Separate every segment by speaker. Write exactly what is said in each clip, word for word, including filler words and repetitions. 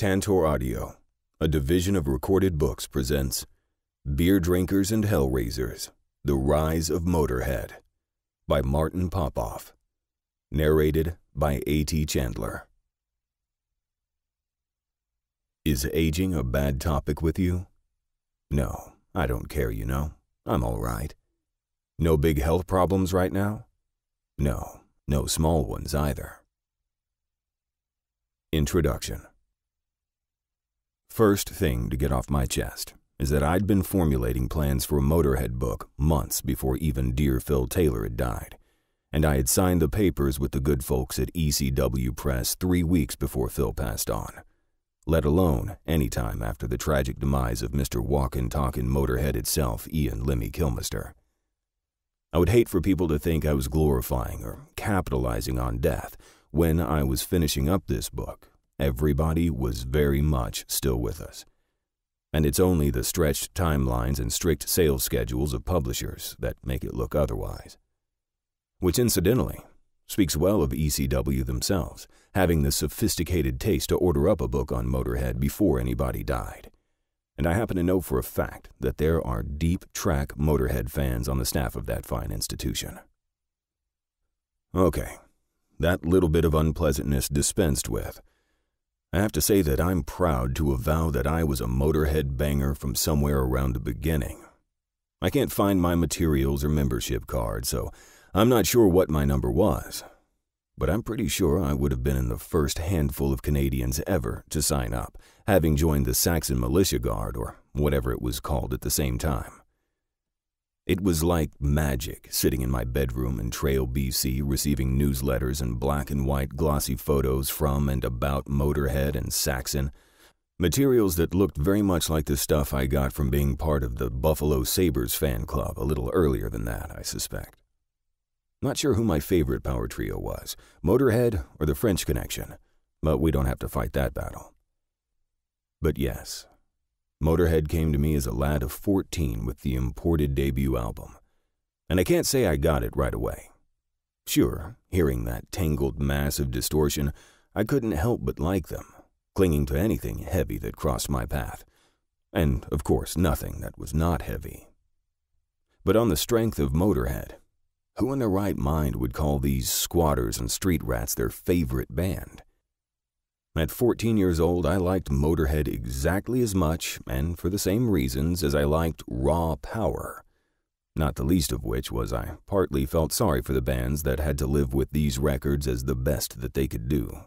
Speaker 1: Tantor Audio, a division of Recorded Books, presents Beer Drinkers and Hellraisers, The Rise of Motörhead by Martin Popoff. Narrated by A T Chandler. Is aging a bad topic with you? No, I don't care, you know. I'm all right. No big health problems right now? No, no small ones either. Introduction. First thing to get off my chest is that I'd been formulating plans for a Motörhead book months before even dear Phil Taylor had died, and I had signed the papers with the good folks at E C W Press three weeks before Phil passed on, let alone any time after the tragic demise of Mister Walkin'-Talkin' Motörhead itself, Ian Lemmy Kilmister. I would hate for people to think I was glorifying or capitalizing on death. When I was finishing up this book, everybody was very much still with us. And it's only the stretched timelines and strict sales schedules of publishers that make it look otherwise. Which, incidentally, speaks well of E C W themselves, having the sophisticated taste to order up a book on Motörhead before anybody died. And I happen to know for a fact that there are deep-track Motörhead fans on the staff of that fine institution. Okay, that little bit of unpleasantness dispensed with, I have to say that I'm proud to avow that I was a Motörhead banger from somewhere around the beginning. I can't find my materials or membership card, so I'm not sure what my number was. But I'm pretty sure I would have been in the first handful of Canadians ever to sign up, having joined the Saxon Militia Guard, or whatever it was called at the same time. It was like magic sitting in my bedroom in Trail, B C, receiving newsletters and black and white glossy photos from and about Motörhead and Saxon, materials that looked very much like the stuff I got from being part of the Buffalo Sabres fan club a little earlier than that, I suspect. Not sure who my favorite power trio was, Motörhead or the French Connection, but we don't have to fight that battle. But yes, Motörhead came to me as a lad of fourteen with the imported debut album, and I can't say I got it right away. Sure, hearing that tangled mass of distortion, I couldn't help but like them, clinging to anything heavy that crossed my path, and of course nothing that was not heavy. But on the strength of Motörhead, who in their right mind would call these squatters and street rats their favorite band? At fourteen years old, I liked Motörhead exactly as much, and for the same reasons, as I liked raw power. Not the least of which was I partly felt sorry for the bands that had to live with these records as the best that they could do.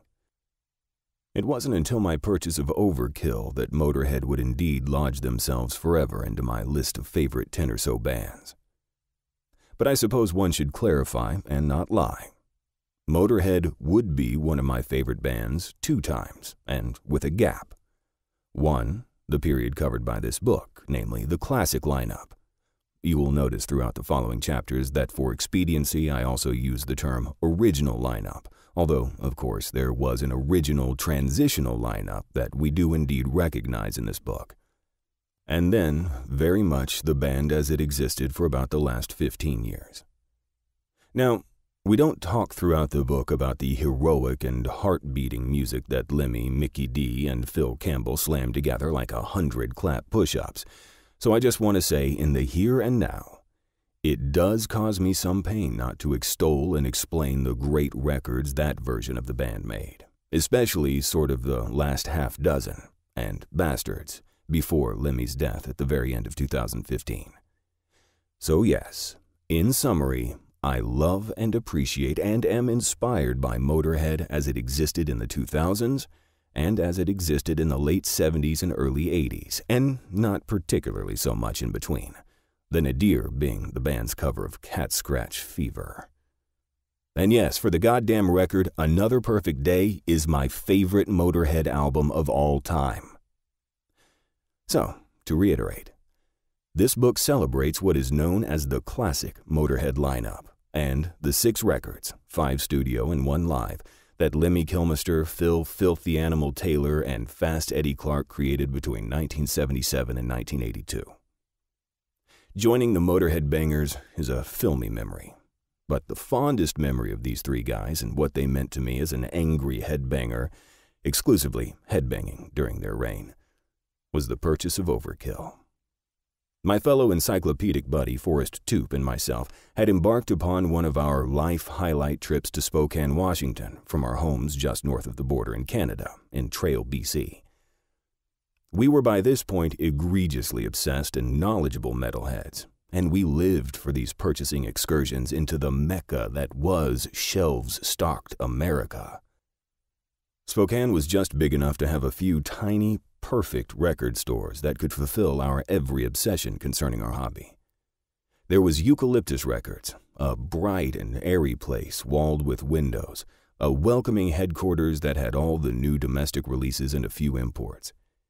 Speaker 1: It wasn't until my purchase of Overkill that Motörhead would indeed lodge themselves forever into my list of favorite ten or so bands. But I suppose one should clarify and not lie. Motörhead would be one of my favorite bands two times, and with a gap. One, the period covered by this book, namely the classic lineup. You will notice throughout the following chapters that for expediency I also use the term original lineup, although, of course, there was an original transitional lineup that we do indeed recognize in this book. And then, very much the band as it existed for about the last fifteen years. Now, we don't talk throughout the book about the heroic and heart-beating music that Lemmy, Mickey D, and Phil Campbell slammed together like a hundred clap push-ups, so I just want to say in the here and now, it does cause me some pain not to extol and explain the great records that version of the band made, especially sort of the last half dozen, and Bastards, before Lemmy's death at the very end of two thousand fifteen. So yes, in summary, I love and appreciate and am inspired by Motörhead as it existed in the two thousands and as it existed in the late seventies and early eighties, and not particularly so much in between, the nadir being the band's cover of Cat Scratch Fever. And yes, for the goddamn record, Another Perfect Day is my favorite Motörhead album of all time. So, to reiterate, this book celebrates what is known as the classic Motörhead lineup, and the six records, five studio and one live, that Lemmy Kilmister, Phil Philthy Animal Taylor, and Fast Eddie Clarke created between nineteen seventy-seven and nineteen eighty-two. Joining the Motörhead bangers is a filmy memory, but the fondest memory of these three guys and what they meant to me as an angry headbanger exclusively headbanging during their reign, was the purchase of Overkill. My fellow encyclopedic buddy Forrest Toop and myself had embarked upon one of our life highlight trips to Spokane, Washington, from our homes just north of the border in Canada, in Trail, B C. We were by this point egregiously obsessed and knowledgeable metalheads, and we lived for these purchasing excursions into the mecca that was shelves-stocked America. Spokane was just big enough to have a few tiny, perfect record stores that could fulfill our every obsession concerning our hobby. There was Eucalyptus Records, a bright and airy place walled with windows, a welcoming headquarters that had all the new domestic releases and a few imports.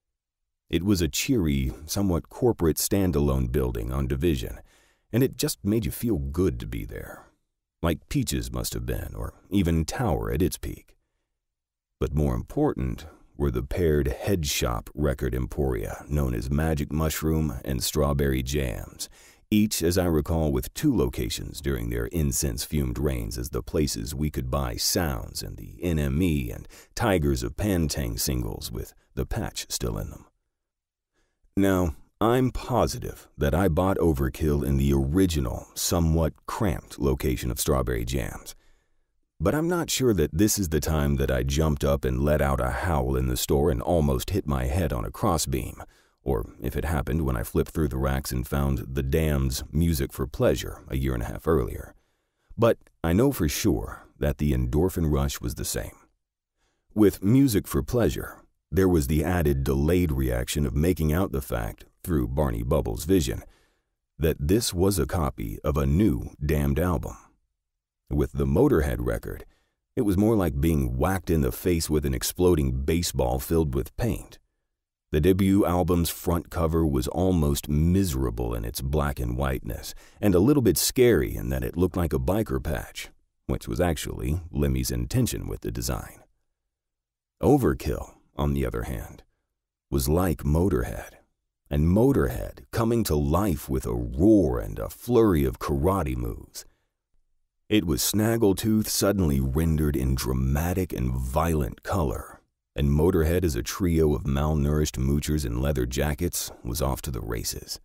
Speaker 1: It was a cheery, somewhat corporate standalone building on Division, and it just made you feel good to be there, like Peaches must have been, or even Tower at its peak. But more important were the paired head shop record emporia known as Magic Mushroom and Strawberry Jams, each, as I recall, with two locations during their incense-fumed reigns as the places we could buy Sounds and the N M E and Tigers of Pantang singles with the patch still in them. Now, I'm positive that I bought Overkill in the original, somewhat cramped location of Strawberry Jams. But I'm not sure that this is the time that I jumped up and let out a howl in the store and almost hit my head on a crossbeam, or if it happened when I flipped through the racks and found The Damned's Music for Pleasure a year and a half earlier. But I know for sure that the endorphin rush was the same. With Music for Pleasure, there was the added delayed reaction of making out the fact, through Barney Bubble's vision, that this was a copy of a new Damned album. With the Motörhead record, it was more like being whacked in the face with an exploding baseball filled with paint. The debut album's front cover was almost miserable in its black and whiteness, and a little bit scary in that it looked like a biker patch, which was actually Lemmy's intention with the design. Overkill, on the other hand, was like Motörhead, and Motörhead coming to life with a roar and a flurry of karate moves. It was Snaggletooth suddenly rendered in dramatic and violent color, and Motörhead as a trio of malnourished moochers in leather jackets was off to the races.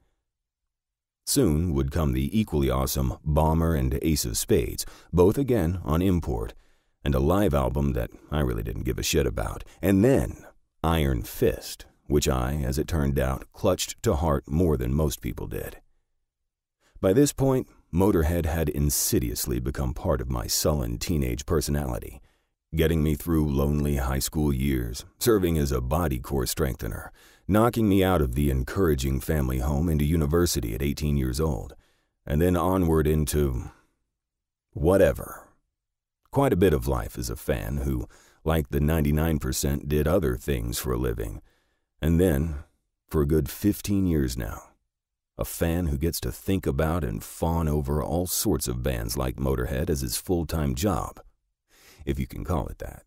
Speaker 1: Soon would come the equally awesome Bomber and Ace of Spades, both again on import, and a live album that I really didn't give a shit about, and then Iron Fist, which I, as it turned out, clutched to heart more than most people did. By this point, Motörhead had insidiously become part of my sullen teenage personality, getting me through lonely high school years, serving as a body core strengthener, knocking me out of the encouraging family home into university at eighteen years old, and then onward into whatever. Quite a bit of life as a fan who, like the ninety-nine percent, did other things for a living, and then, for a good fifteen years now, a fan who gets to think about and fawn over all sorts of bands like Motörhead as his full-time job, if you can call it that.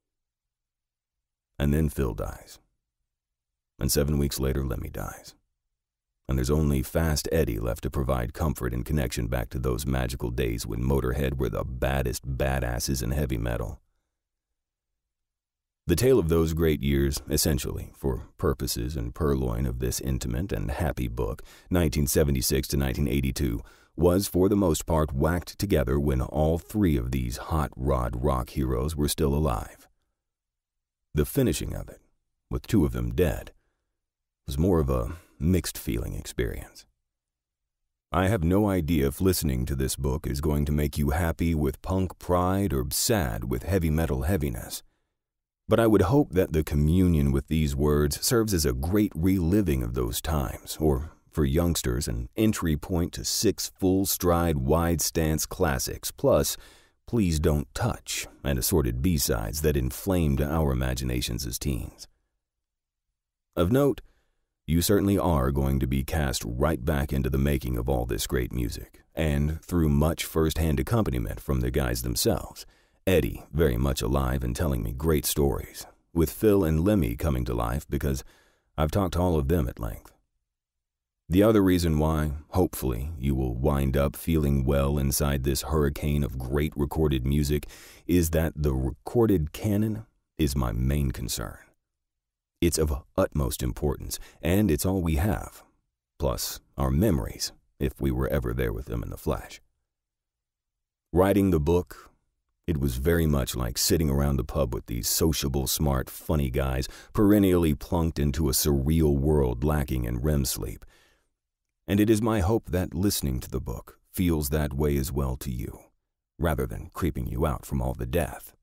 Speaker 1: And then Phil dies. And seven weeks later, Lemmy dies. And there's only Fast Eddie left to provide comfort and connection back to those magical days when Motörhead were the baddest badasses in heavy metal. The tale of those great years, essentially, for purposes and purloin of this intimate and happy book, nineteen seventy-six to nineteen eighty-two, was for the most part whacked together when all three of these hot rod rock heroes were still alive. The finishing of it, with two of them dead, was more of a mixed feeling experience. I have no idea if listening to this book is going to make you happy with punk pride or sad with heavy metal heaviness. But I would hope that the communion with these words serves as a great reliving of those times, or, for youngsters, an entry point to six full-stride, wide-stance classics, plus Please Don't Touch, and assorted B-sides that inflamed our imaginations as teens. Of note, you certainly are going to be cast right back into the making of all this great music, and through much first-hand accompaniment from the guys themselves. Eddie very much alive and telling me great stories, with Phil and Lemmy coming to life because I've talked to all of them at length. The other reason why, hopefully, you will wind up feeling well inside this hurricane of great recorded music is that the recorded canon is my main concern. It's of utmost importance, and it's all we have, plus our memories, if we were ever there with them in the flesh. Writing the book, it was very much like sitting around the pub with these sociable, smart, funny guys perennially plunked into a surreal world lacking in R E M sleep. And it is my hope that listening to the book feels that way as well to you, rather than creeping you out from all the death.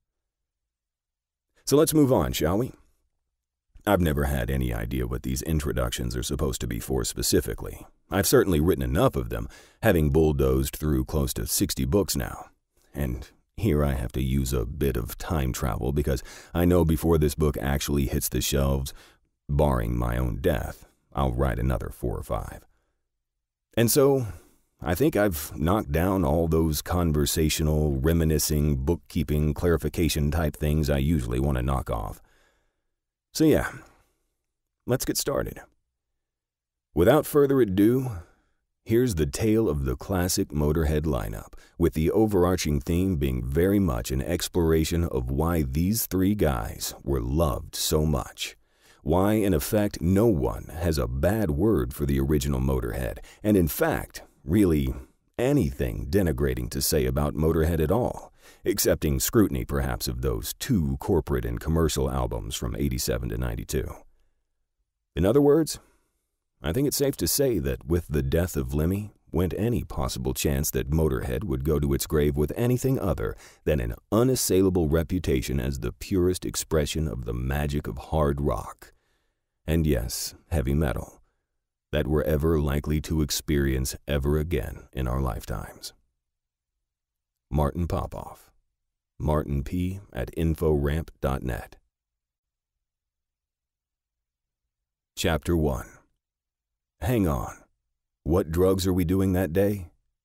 Speaker 1: So let's move on, shall we? I've never had any idea what these introductions are supposed to be for specifically. I've certainly written enough of them, having bulldozed through close to sixty books now. And here I have to use a bit of time travel because I know before this book actually hits the shelves, barring my own death, I'll write another four or five. And so, I think I've knocked down all those conversational, reminiscing, bookkeeping, clarification type things I usually want to knock off. So yeah, let's get started. Without further ado, here's the tale of the classic Motörhead lineup, with the overarching theme being very much an exploration of why these three guys were loved so much. Why, in effect, no one has a bad word for the original Motörhead, and in fact, really anything denigrating to say about Motörhead at all, excepting scrutiny perhaps of those two corporate and commercial albums from eighty-seven to ninety-two. In other words, I think it's safe to say that with the death of Lemmy went any possible chance that Motörhead would go to its grave with anything other than an unassailable reputation as the purest expression of the magic of hard rock, and yes, heavy metal, that we're ever likely to experience ever again in our lifetimes. Martin Popoff, Martin P. at inforamp dot net. Chapter one. Hang on. What drugs are we doing that day?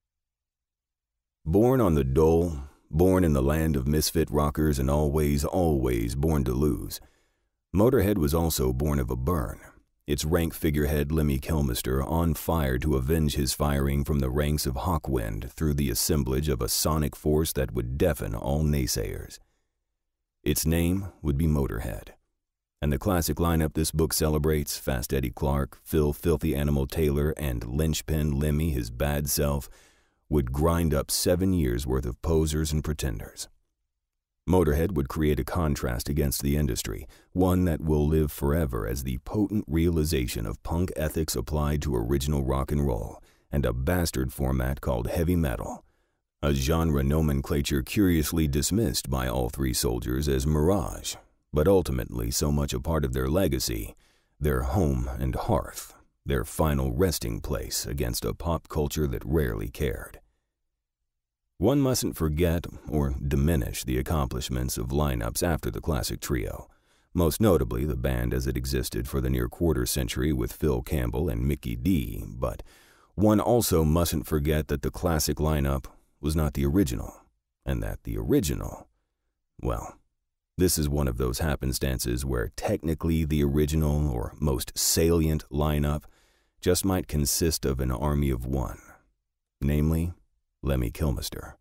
Speaker 1: Born on the dole, born in the land of misfit rockers and always, always born to lose, Motörhead was also born of a burn, its rank figurehead Lemmy Kilmister on fire to avenge his firing from the ranks of Hawkwind through the assemblage of a sonic force that would deafen all naysayers. Its name would be Motörhead. And the classic lineup this book celebrates, Fast Eddie Clarke, Phil Philthy Animal Taylor, and Linchpin Lemmy, his bad self, would grind up seven years' worth of posers and pretenders. Motörhead would create a contrast against the industry, one that will live forever as the potent realization of punk ethics applied to original rock and roll, and a bastard format called heavy metal, a genre nomenclature curiously dismissed by all three soldiers as mirage, but ultimately so much a part of their legacy, their home and hearth, their final resting place against a pop culture that rarely cared. One mustn't forget or diminish the accomplishments of lineups after the classic trio, most notably the band as it existed for the near quarter century with Phil Campbell and Mickey D, but one also mustn't forget that the classic lineup was not the original, and that the original, well, this is one of those happenstances where technically the original or most salient lineup just might consist of an army of one, namely Lemmy Kilmister.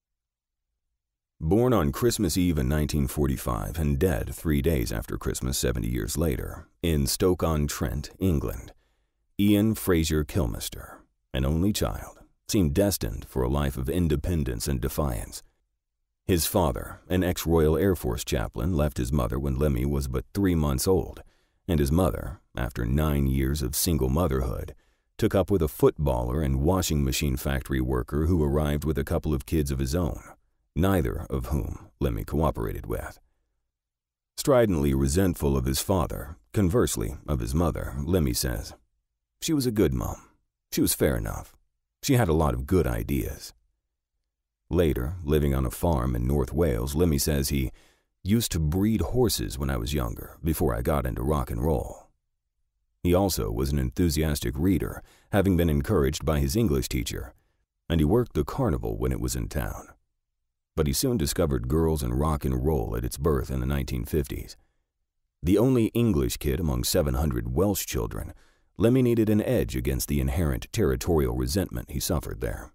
Speaker 1: Born on Christmas Eve in nineteen forty-five and dead three days after Christmas seventy years later, in Stoke-on-Trent, England, Ian Fraser Kilmister, an only child, seemed destined for a life of independence and defiance. His father, an ex-Royal Air Force chaplain, left his mother when Lemmy was but three months old, and his mother, after nine years of single motherhood, took up with a footballer and washing machine factory worker who arrived with a couple of kids of his own, neither of whom Lemmy cooperated with. Stridently resentful of his father, conversely of his mother, Lemmy says, "She was a good mom. She was fair enough. She had a lot of good ideas." Later, living on a farm in North Wales, Lemmy says he used to breed horses when I was younger, before I got into rock and roll. He also was an enthusiastic reader, having been encouraged by his English teacher, and he worked the carnival when it was in town. But he soon discovered girls and rock and roll at its birth in the nineteen fifties. The only English kid among seven hundred Welsh children, Lemmy needed an edge against the inherent territorial resentment he suffered there.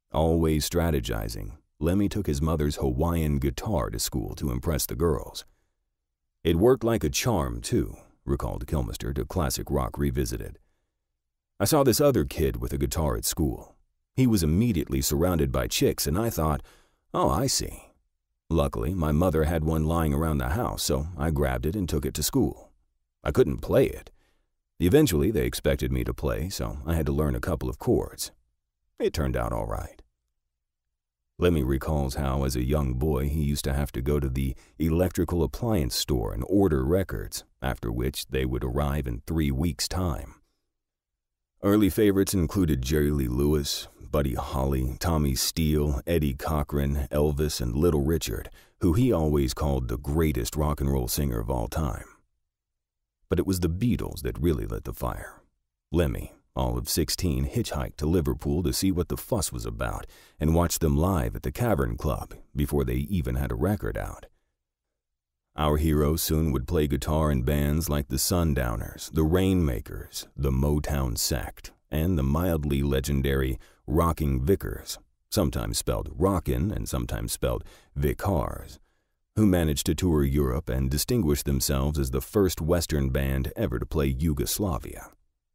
Speaker 1: Always strategizing, Lemmy took his mother's Hawaiian guitar to school to impress the girls, It worked like a charm, too, recalled Kilmister to Classic Rock Revisited. I saw this other kid with a guitar at school. He was immediately surrounded by chicks, and I thought, oh, I see. Luckily, my mother had one lying around the house, so I grabbed it and took it to school. I couldn't play it. Eventually, they expected me to play, so I had to learn a couple of chords. It turned out all right. Lemmy recalls how, as a young boy, he used to have to go to the electrical appliance store and order records, after which they would arrive in three weeks' time. Early favorites included Jerry Lee Lewis, Buddy Holly, Tommy Steele, Eddie Cochran, Elvis, and Little Richard, who he always called the greatest rock and roll singer of all time. But it was the Beatles that really lit the fire. Lemmy, all of sixteen, hitchhiked to Liverpool to see what the fuss was about and watched them live at the Cavern Club before they even had a record out. Our hero soon would play guitar in bands like the Sundowners, the Rainmakers, the Motown Sect, and the mildly legendary Rocking Vickers, sometimes spelled Rockin' and sometimes spelled Vicars, who managed to tour Europe and distinguished themselves as the first Western band ever to play Yugoslavia.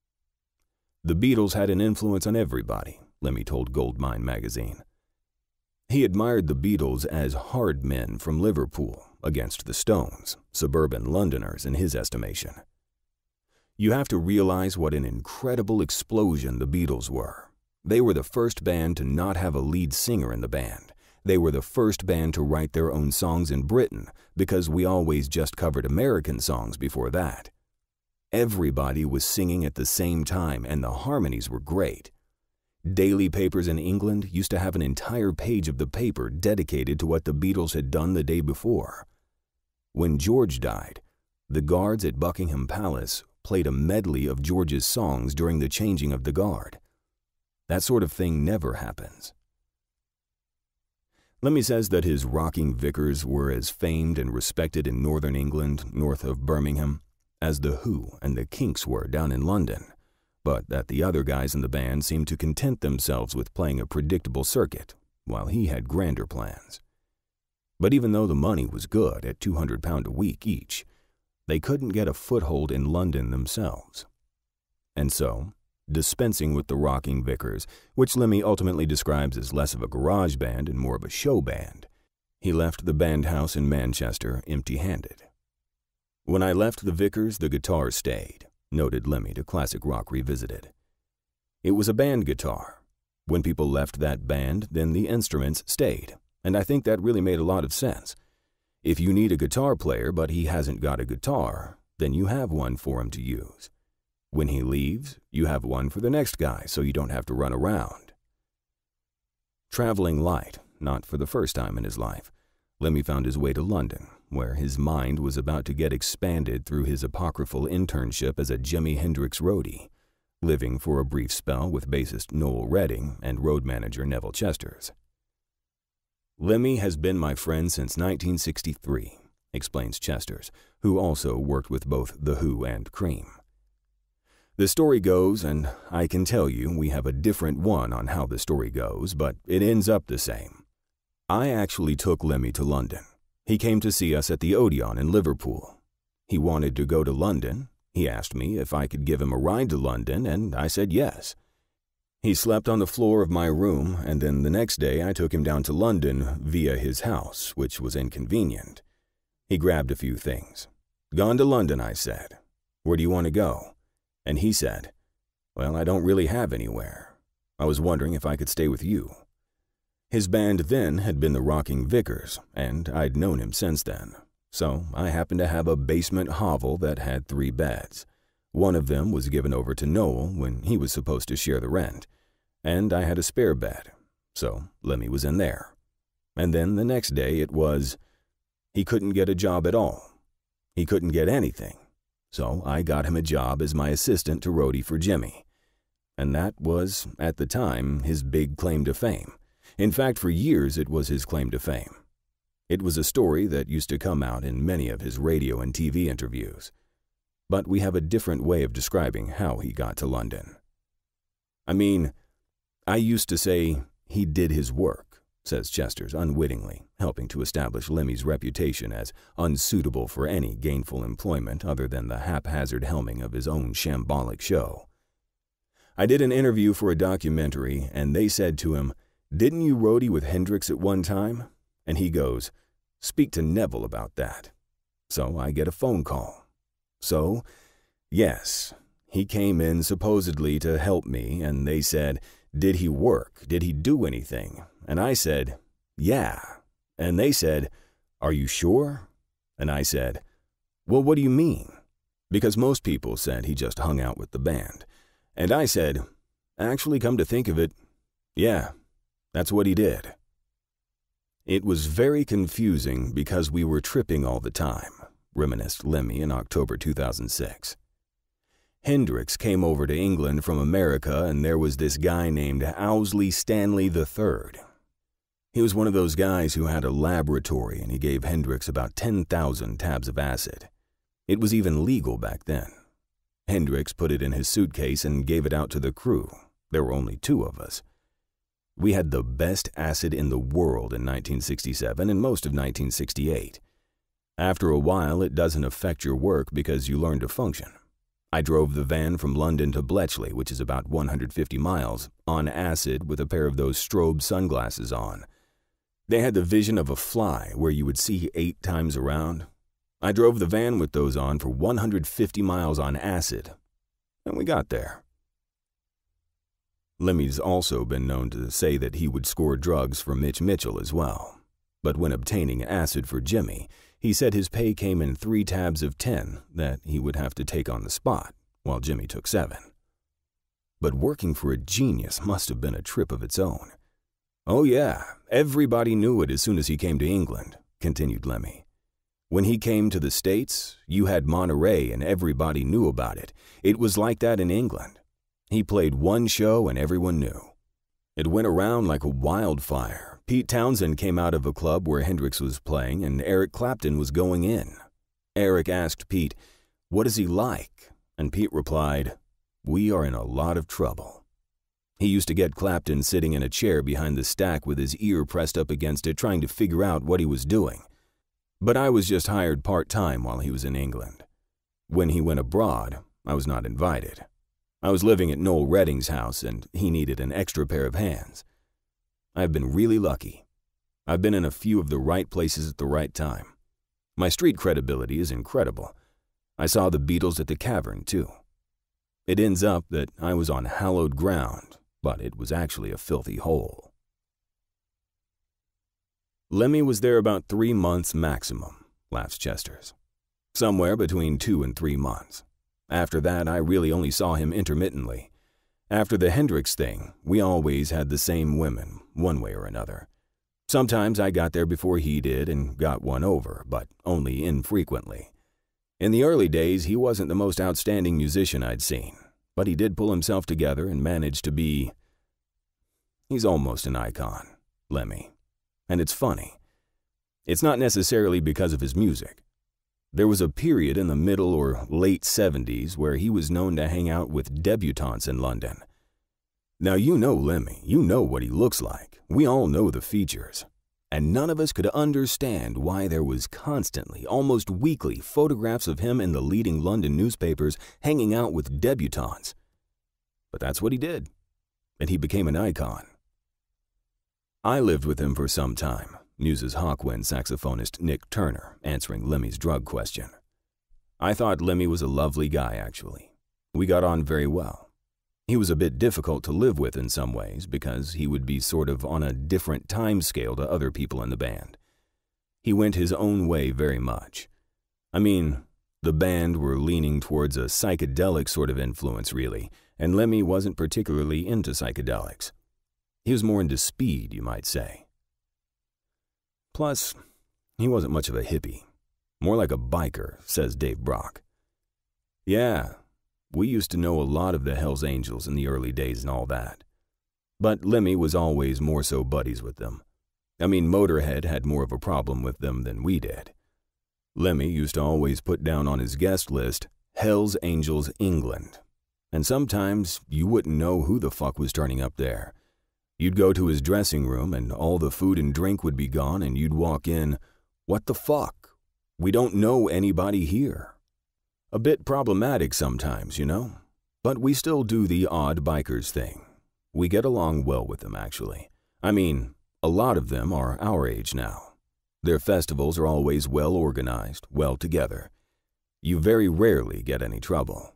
Speaker 1: The Beatles had an influence on everybody, Lemmy told Goldmine magazine. He admired the Beatles as hard men from Liverpool against the Stones, suburban Londoners in his estimation. You have to realize what an incredible explosion the Beatles were. They were the first band to not have a lead singer in the band. They were the first band to write their own songs in Britain, because we always just covered American songs before that. Everybody was singing at the same time, and the harmonies were great. Daily papers in England used to have an entire page of the paper dedicated to what the Beatles had done the day before. When George died, the guards at Buckingham Palace played a medley of George's songs during the changing of the guard. That sort of thing never happens. Lemmy says that his Rocking Vickers were as famed and respected in northern England, north of Birmingham, as the Who and the Kinks were down in London, but that the other guys in the band seemed to content themselves with playing a predictable circuit, while he had grander plans. But even though the money was good at two hundred pounds a week each, they couldn't get a foothold in London themselves. And so, dispensing with the Rocking Vickers, which Lemmy ultimately describes as less of a garage band and more of a show band, he left the band house in Manchester empty-handed. When I left the Vickers, the guitar stayed, noted Lemmy to Classic Rock Revisited. It was a band guitar. When people left that band, then the instruments stayed, and I think that really made a lot of sense. If you need a guitar player but he hasn't got a guitar, then you have one for him to use. When he leaves, you have one for the next guy so you don't have to run around. Traveling light, not for the first time in his life, Lemmy found his way to London, where his mind was about to get expanded through his apocryphal internship as a Jimi Hendrix roadie, living for a brief spell with bassist Noel Redding and road manager Neville Chesters. Lemmy has been my friend since nineteen sixty-three, explains Chesters, who also worked with both The Who and Cream. The story goes, and I can tell you we have a different one on how the story goes, but it ends up the same. I actually took Lemmy to London. He came to see us at the Odeon in Liverpool. He wanted to go to London. He asked me if I could give him a ride to London, and I said yes. He slept on the floor of my room, and then the next day I took him down to London via his house, which was inconvenient. He grabbed a few things. "Gone to London," I said. "Where do you want to go?" And he said, "Well, I don't really have anywhere. I was wondering if I could stay with you." His band then had been the Rocking Vickers, and I'd known him since then. So I happened to have a basement hovel that had three beds. One of them was given over to Noel when he was supposed to share the rent, and I had a spare bed, so Lemmy was in there. And then the next day it was, he couldn't get a job at all. He couldn't get anything, so I got him a job as my assistant to roadie for Jimmy. And that was, at the time, his big claim to fame. In fact, for years it was his claim to fame. It was a story that used to come out in many of his radio and T V interviews. But we have a different way of describing how he got to London. I mean, I used to say he did his work, says Chesters unwittingly, helping to establish Lemmy's reputation as unsuitable for any gainful employment other than the haphazard helming of his own shambolic show. I did an interview for a documentary, and they said to him, "Didn't you roadie with Hendrix at one time?" And he goes, "Speak to Neville about that." So I get a phone call. So, yes, he came in supposedly to help me, and they said, "Did he work? Did he do anything?" And I said, "Yeah." And they said, "Are you sure?" And I said, "Well, what do you mean?" Because most people said he just hung out with the band. And I said, "Actually, come to think of it, yeah, that's what he did." It was very confusing because we were tripping all the time, reminisced Lemmy in October two thousand six. Hendrix came over to England from America, and there was this guy named Owsley Stanley the third. He was one of those guys who had a laboratory, and he gave Hendrix about ten thousand tabs of acid. It was even legal back then. Hendrix put it in his suitcase and gave it out to the crew. There were only two of us. We had the best acid in the world in nineteen sixty-seven and most of nineteen sixty-eight. After a while, it doesn't affect your work because you learn to function. I drove the van from London to Bletchley, which is about one hundred fifty miles, on acid with a pair of those strobe sunglasses on. They had the vision of a fly where you would see eight times around. I drove the van with those on for one hundred fifty miles on acid, and we got there. Lemmy's also been known to say that he would score drugs for Mitch Mitchell as well. But when obtaining acid for Jimmy, he said his pay came in three tabs of ten that he would have to take on the spot, while Jimmy took seven. But working for a genius must have been a trip of its own. "Oh yeah, everybody knew it as soon as he came to England," continued Lemmy. "When he came to the States, you had Monterey and everybody knew about it. It was like that in England. He played one show and everyone knew. It went around like a wildfire. Pete Townsend came out of a club where Hendrix was playing and Eric Clapton was going in. Eric asked Pete, 'What is he like?' And Pete replied, 'We are in a lot of trouble.' He used to get Clapton sitting in a chair behind the stack with his ear pressed up against it trying to figure out what he was doing. But I was just hired part-time while he was in England. When he went abroad, I was not invited. I was living at Noel Redding's house, and he needed an extra pair of hands. I've been really lucky. I've been in a few of the right places at the right time. My street credibility is incredible. I saw the Beatles at the Cavern, too. It ends up that I was on hallowed ground, but it was actually a filthy hole." Lemmy was there about three months maximum, laughs Chesters. Somewhere between two and three months. After that, I really only saw him intermittently. After the Hendrix thing, we always had the same women, one way or another. Sometimes I got there before he did and got one over, but only infrequently. In the early days, he wasn't the most outstanding musician I'd seen, but he did pull himself together and managed to be... He's almost an icon, Lemmy. And it's funny. It's not necessarily because of his music. There was a period in the middle or late seventies where he was known to hang out with debutantes in London. Now you know Lemmy, you know what he looks like. We all know the features. And none of us could understand why there was constantly, almost weekly, photographs of him in the leading London newspapers hanging out with debutantes. But that's what he did. And he became an icon. I lived with him for some time, muses Hawkwind saxophonist Nick Turner, answering Lemmy's drug question. I thought Lemmy was a lovely guy, actually. We got on very well. He was a bit difficult to live with in some ways because he would be sort of on a different time scale to other people in the band. He went his own way very much. I mean, the band were leaning towards a psychedelic sort of influence, really, and Lemmy wasn't particularly into psychedelics. He was more into speed, you might say. Plus, he wasn't much of a hippie. More like a biker, says Dave Brock. Yeah, we used to know a lot of the Hells Angels in the early days and all that. But Lemmy was always more so buddies with them. I mean, Motörhead had more of a problem with them than we did. Lemmy used to always put down on his guest list, Hells Angels England. And sometimes you wouldn't know who the fuck was turning up there. You'd go to his dressing room and all the food and drink would be gone and you'd walk in, "What the fuck? We don't know anybody here." A bit problematic sometimes, you know? But we still do the odd bikers thing. We get along well with them, actually. I mean, a lot of them are our age now. Their festivals are always well organized, well together. You very rarely get any trouble.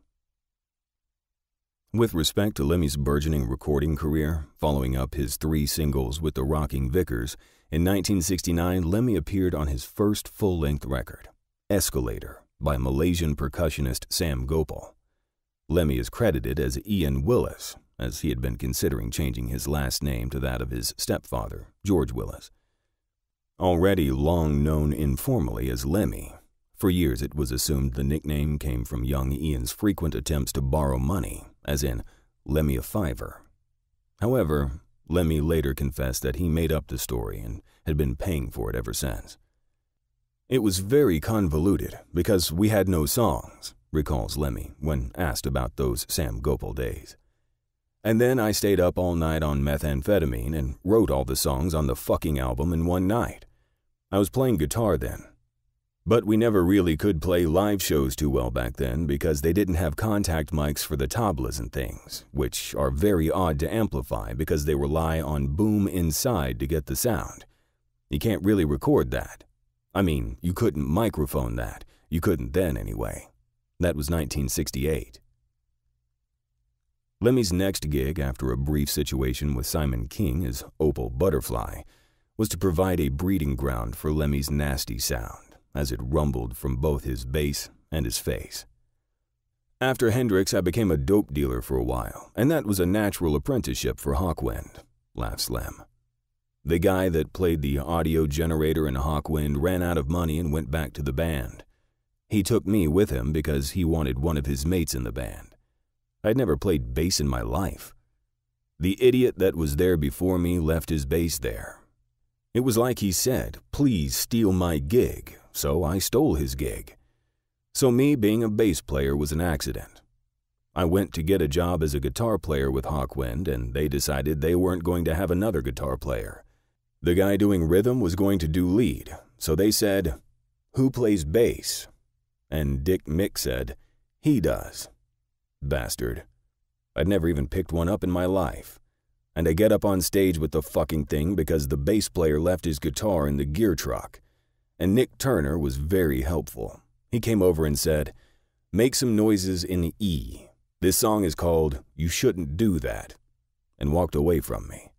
Speaker 1: With respect to Lemmy's burgeoning recording career, following up his three singles with the Rocking Vickers, in nineteen sixty-nine, Lemmy appeared on his first full-length record, Escalator, by Malaysian percussionist Sam Gopal. Lemmy is credited as Ian Willis, as he had been considering changing his last name to that of his stepfather, George Willis. Already long known informally as Lemmy, for years it was assumed the nickname came from young Ian's frequent attempts to borrow money, as in, "Lemmy a fiver." However, Lemmy later confessed that he made up the story and had been paying for it ever since. "It was very convoluted because we had no songs," recalls Lemmy when asked about those Sam Gopal days. "And then I stayed up all night on methamphetamine and wrote all the songs on the fucking album in one night. I was playing guitar then. But we never really could play live shows too well back then because they didn't have contact mics for the tablas and things, which are very odd to amplify because they rely on boom inside to get the sound. You can't really record that. I mean, you couldn't microphone that. You couldn't then anyway. That was nineteen sixty-eight. Lemmy's next gig after a brief situation with Simon King as Opal Butterfly was to provide a breeding ground for Lemmy's nasty sound, as it rumbled from both his bass and his face. "After Hendrix, I became a dope dealer for a while, and that was a natural apprenticeship for Hawkwind," laughs Lem. "The guy that played the audio generator in Hawkwind ran out of money and went back to the band. He took me with him because he wanted one of his mates in the band. I'd never played bass in my life. The idiot that was there before me left his bass there. It was like he said, 'Please steal my gig,' so I stole his gig. So me being a bass player was an accident. I went to get a job as a guitar player with Hawkwind, and they decided they weren't going to have another guitar player. The guy doing rhythm was going to do lead, so they said, 'Who plays bass?' And Dick Mick said, 'He does.' Bastard. I'd never even picked one up in my life. And I get up on stage with the fucking thing because the bass player left his guitar in the gear truck. And Nick Turner was very helpful. He came over and said, 'Make some noises in E. This song is called You Shouldn't Do That,' and walked away from me."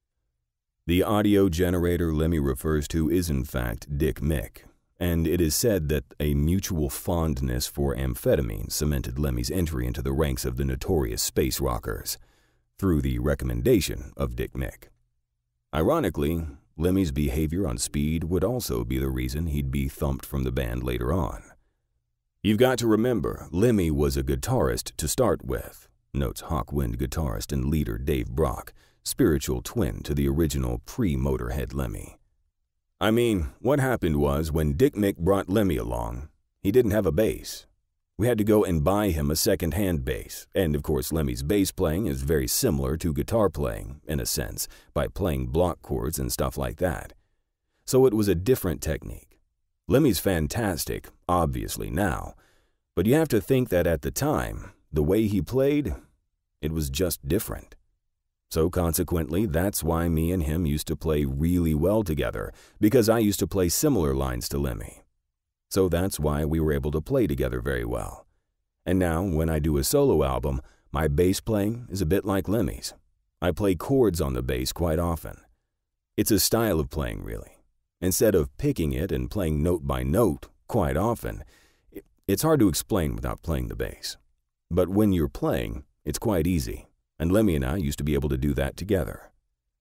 Speaker 1: The audio generator Lemmy refers to is in fact Dick Mick, and it is said that a mutual fondness for amphetamine cemented Lemmy's entry into the ranks of the notorious space rockers, through the recommendation of Dick Mick. Ironically, Lemmy's behavior on Speed would also be the reason he'd be thumped from the band later on. "You've got to remember, Lemmy was a guitarist to start with," notes Hawkwind guitarist and leader Dave Brock, spiritual twin to the original pre-Motörhead Lemmy. "I mean, what happened was when Dick Mick brought Lemmy along, he didn't have a bass. We had to go and buy him a second-hand bass, and of course Lemmy's bass playing is very similar to guitar playing, in a sense, by playing block chords and stuff like that. So it was a different technique. Lemmy's fantastic, obviously now, but you have to think that at the time, the way he played, it was just different. So consequently, that's why me and him used to play really well together, because I used to play similar lines to Lemmy. So that's why we were able to play together very well. And now, when I do a solo album, my bass playing is a bit like Lemmy's. I play chords on the bass quite often. It's a style of playing, really. Instead of picking it and playing note by note quite often, it's hard to explain without playing the bass. But when you're playing, it's quite easy, and Lemmy and I used to be able to do that together."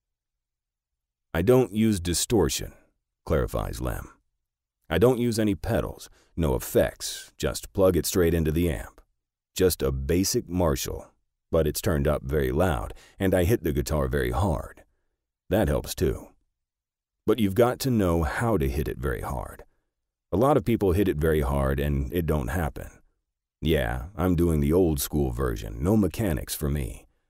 Speaker 1: "I don't use distortion," clarifies Lem. "I don't use any pedals, no effects, just plug it straight into the amp. Just a basic Marshall, but it's turned up very loud, and I hit the guitar very hard. That helps too. But you've got to know how to hit it very hard. A lot of people hit it very hard and it don't happen. Yeah, I'm doing the old school version, no mechanics for me.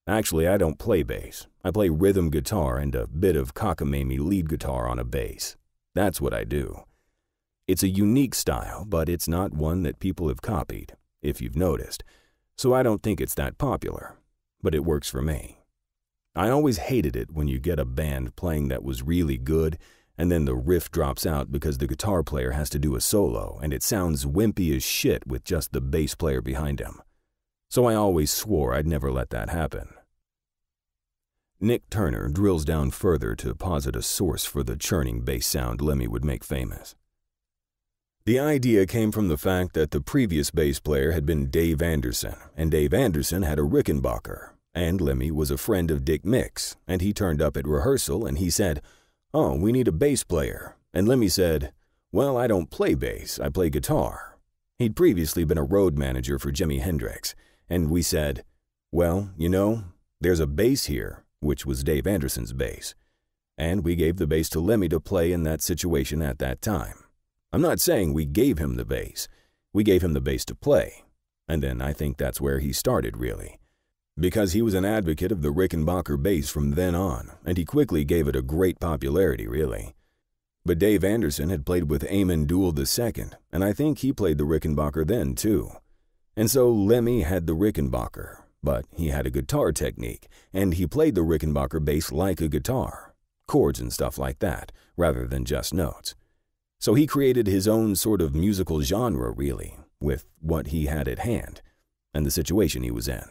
Speaker 1: Actually, I don't play bass. I play rhythm guitar and a bit of cockamamie lead guitar on a bass. That's what I do. It's a unique style, but it's not one that people have copied, if you've noticed, so I don't think it's that popular, but it works for me. I always hated it when you get a band playing that was really good and then the riff drops out because the guitar player has to do a solo and it sounds wimpy as shit with just the bass player behind him. So I always swore I'd never let that happen. Nick Turner drills down further to posit a source for the churning bass sound Lemmy would make famous. The idea came from the fact that the previous bass player had been Dave Anderson, and Dave Anderson had a Rickenbacker, and Lemmy was a friend of Dick Mix, and he turned up at rehearsal and he said, "Oh, we need a bass player." And Lemmy said, "Well, I don't play bass, I play guitar." He'd previously been a road manager for Jimi Hendrix, and we said, "Well, you know, there's a bass here," which was Dave Anderson's bass, and we gave the bass to Lemmy to play in that situation at that time. I'm not saying we gave him the bass. We gave him the bass to play. And then I think that's where he started, really. Because he was an advocate of the Rickenbacker bass from then on, and he quickly gave it a great popularity, really. But Dave Anderson had played with Eamon Dool the Second, and I think he played the Rickenbacker then, too. And so Lemmy had the Rickenbacker, but he had a guitar technique, and he played the Rickenbacker bass like a guitar, chords and stuff like that, rather than just notes. So he created his own sort of musical genre, really, with what he had at hand, and the situation he was in.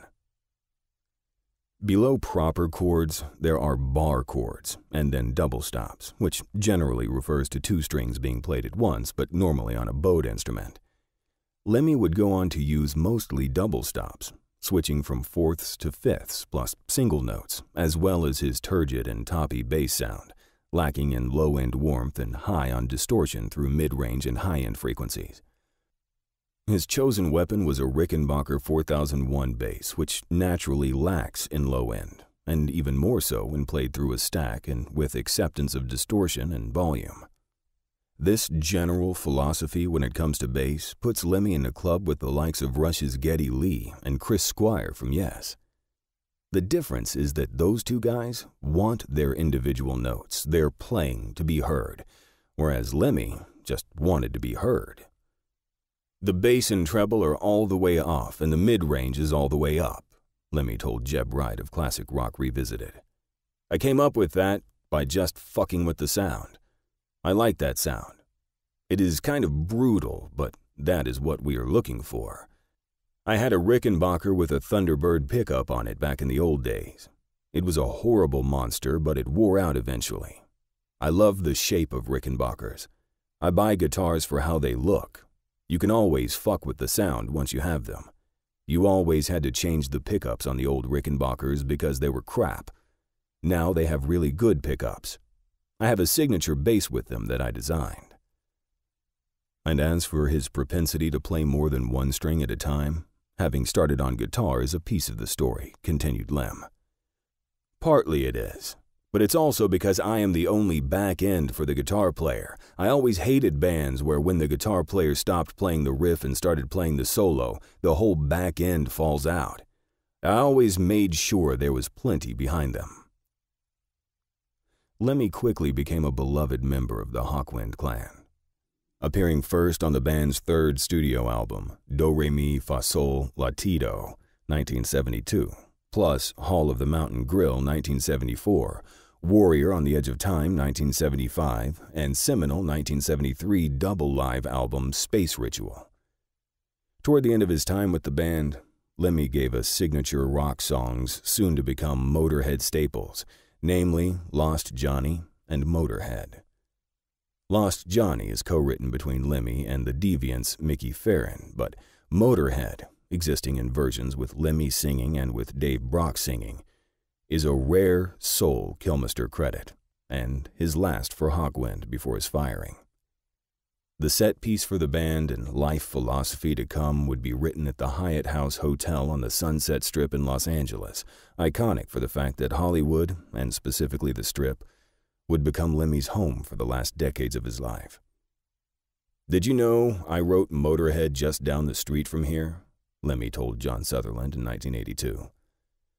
Speaker 1: Below proper chords, there are bar chords, and then double stops, which generally refers to two strings being played at once, but normally on a bowed instrument. Lemmy would go on to use mostly double stops, switching from fourths to fifths, plus single notes, as well as his turgid and toppy bass sound, lacking in low-end warmth and high on distortion through mid-range and high-end frequencies. His chosen weapon was a Rickenbacker four thousand one bass, which naturally lacks in low-end, and even more so when played through a stack and with acceptance of distortion and volume. This general philosophy when it comes to bass puts Lemmy in a club with the likes of Rush's Geddy Lee and Chris Squire from Yes. The difference is that those two guys want their individual notes, their playing, to be heard, whereas Lemmy just wanted to be heard. The bass and treble are all the way off and the mid-range is all the way up, Lemmy told Jeb Wright of Classic Rock Revisited. I came up with that by just fucking with the sound. I like that sound. It is kind of brutal, but that is what we are looking for. I had a Rickenbacker with a Thunderbird pickup on it back in the old days. It was a horrible monster, but it wore out eventually. I love the shape of Rickenbackers. I buy guitars for how they look. You can always fuck with the sound once you have them. You always had to change the pickups on the old Rickenbackers because they were crap. Now they have really good pickups. I have a signature bass with them that I designed. And as for his propensity to play more than one string at a time, having started on guitar is a piece of the story, continued Lem. Partly it is, but it's also because I am the only back end for the guitar player. I always hated bands where when the guitar player stopped playing the riff and started playing the solo, the whole back end falls out. I always made sure there was plenty behind them. Lemmy quickly became a beloved member of the Hawkwind clan. Appearing first on the band's third studio album, Do Re Mi Fa Sol La Ti Do, nineteen seventy-two, plus Hall of the Mountain Grill, nineteen seventy-four, Warrior on the Edge of Time, nineteen seventy-five, and seminal nineteen seventy-three double live album Space Ritual. Toward the end of his time with the band, Lemmy gave us signature rock songs soon to become Motörhead staples, namely Lost Johnny and Motörhead. Lost Johnny is co-written between Lemmy and the Deviants' Mickey Farron, but Motörhead, existing in versions with Lemmy singing and with Dave Brock singing, is a rare sole Kilmister credit, and his last for Hawkwind before his firing. The set piece for the band and life philosophy to come would be written at the Hyatt House Hotel on the Sunset Strip in Los Angeles, iconic for the fact that Hollywood, and specifically the Strip, would become Lemmy's home for the last decades of his life. Did you know I wrote Motörhead just down the street from here? Lemmy told John Sutherland in nineteen eighty-two.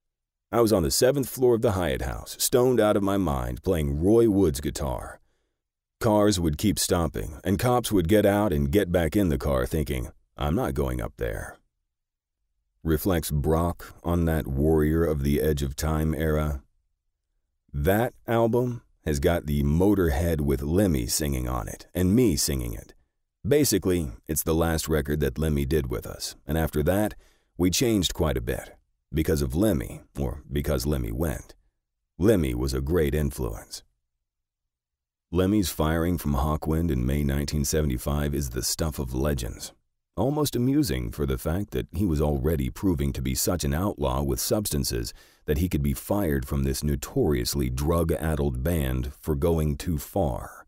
Speaker 1: I was on the seventh floor of the Hyatt House, stoned out of my mind, playing Roy Wood's guitar. Cars would keep stopping, and cops would get out and get back in the car thinking, I'm not going up there. Reflects Brock on that Warrior of the Edge of Time era. That album has got the Motörhead with Lemmy singing on it, and me singing it. Basically, it's the last record that Lemmy did with us, and after that, we changed quite a bit. Because of Lemmy, or because Lemmy went. Lemmy was a great influence. Lemmy's firing from Hawkwind in May nineteen seventy-five is the stuff of legends. Almost amusing for the fact that he was already proving to be such an outlaw with substances that he could be fired from this notoriously drug-addled band for going too far.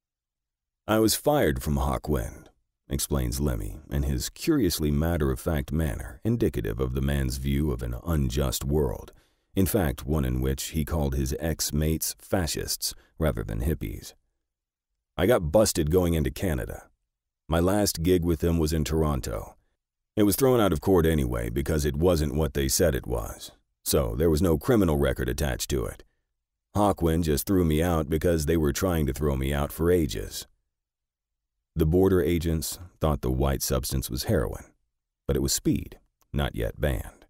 Speaker 1: I was fired from Hawkwind, explains Lemmy, in his curiously matter-of-fact manner, indicative of the man's view of an unjust world, in fact one in which he called his ex-mates fascists rather than hippies. I got busted going into Canada. My last gig with them was in Toronto. It was thrown out of court anyway because it wasn't what they said it was, so there was no criminal record attached to it. Hawkwind just threw me out because they were trying to throw me out for ages. The border agents thought the white substance was heroin, but it was speed, not yet banned.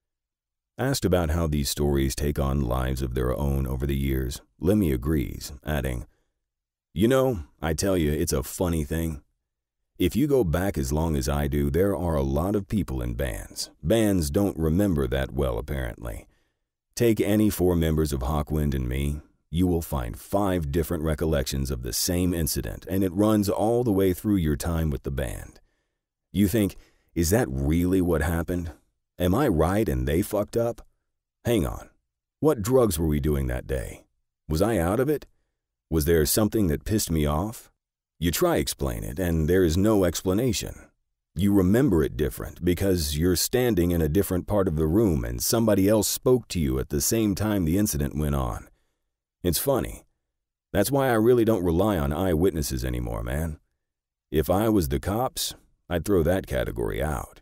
Speaker 1: Asked about how these stories take on lives of their own over the years, Lemmy agrees, adding, You know, I tell you, it's a funny thing. If you go back as long as I do, there are a lot of people in bands. Bands don't remember that well, apparently. Take any four members of Hawkwind and me. You will find five different recollections of the same incident, and it runs all the way through your time with the band. You think, is that really what happened? Am I right and they fucked up? Hang on. What drugs were we doing that day? Was I out of it? Was there something that pissed me off? You try explain it, and there is no explanation. You remember it different because you're standing in a different part of the room and somebody else spoke to you at the same time the incident went on. It's funny. That's why I really don't rely on eyewitnesses anymore, man. If I was the cops, I'd throw that category out.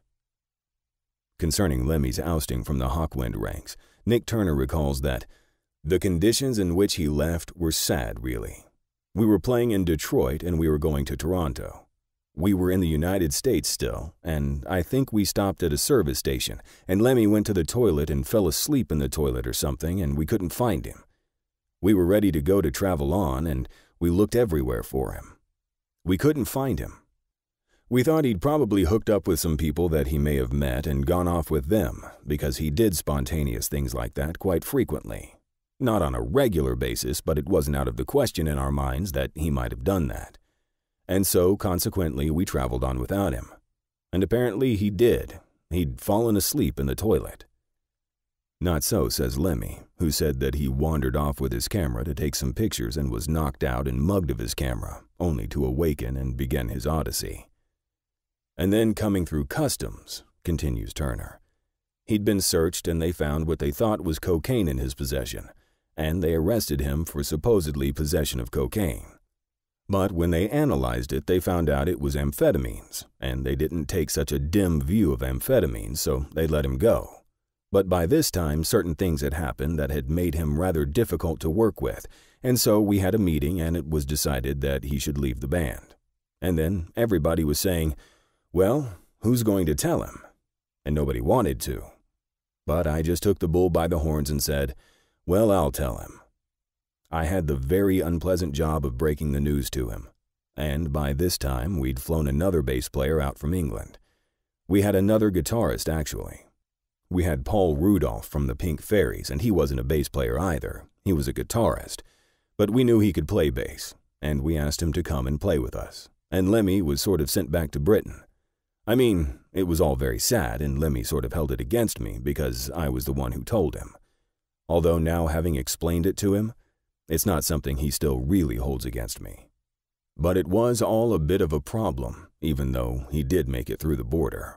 Speaker 1: Concerning Lemmy's ousting from the Hawkwind ranks, Nick Turner recalls that the conditions in which he left were sad, really. We were playing in Detroit and we were going to Toronto. We were in the United States still, and I think we stopped at a service station, and Lemmy went to the toilet and fell asleep in the toilet or something, and we couldn't find him. We were ready to go to travel on, and we looked everywhere for him. We couldn't find him. We thought he'd probably hooked up with some people that he may have met and gone off with them, because he did spontaneous things like that quite frequently. Not on a regular basis, but it wasn't out of the question in our minds that he might have done that. And so, consequently, we traveled on without him. And apparently he did. He'd fallen asleep in the toilet. Not so, says Lemmy, who said that he wandered off with his camera to take some pictures and was knocked out and mugged of his camera, only to awaken and begin his odyssey. And then coming through customs, continues Turner. He'd been searched and they found what they thought was cocaine in his possession, and they arrested him for supposedly possession of cocaine. But when they analyzed it, they found out it was amphetamines, and they didn't take such a dim view of amphetamines, so they let him go. But by this time, certain things had happened that had made him rather difficult to work with, and so we had a meeting and it was decided that he should leave the band. And then everybody was saying, well, who's going to tell him? And nobody wanted to. But I just took the bull by the horns and said, well, I'll tell him. I had the very unpleasant job of breaking the news to him, and by this time we'd flown another bass player out from England. We had another guitarist, actually. We had Paul Rudolph from the Pink Fairies, and he wasn't a bass player either. He was a guitarist. But we knew he could play bass, and we asked him to come and play with us, and Lemmy was sort of sent back to Britain. I mean, it was all very sad, and Lemmy sort of held it against me because I was the one who told him. Although now having explained it to him, it's not something he still really holds against me. But it was all a bit of a problem, even though he did make it through the border.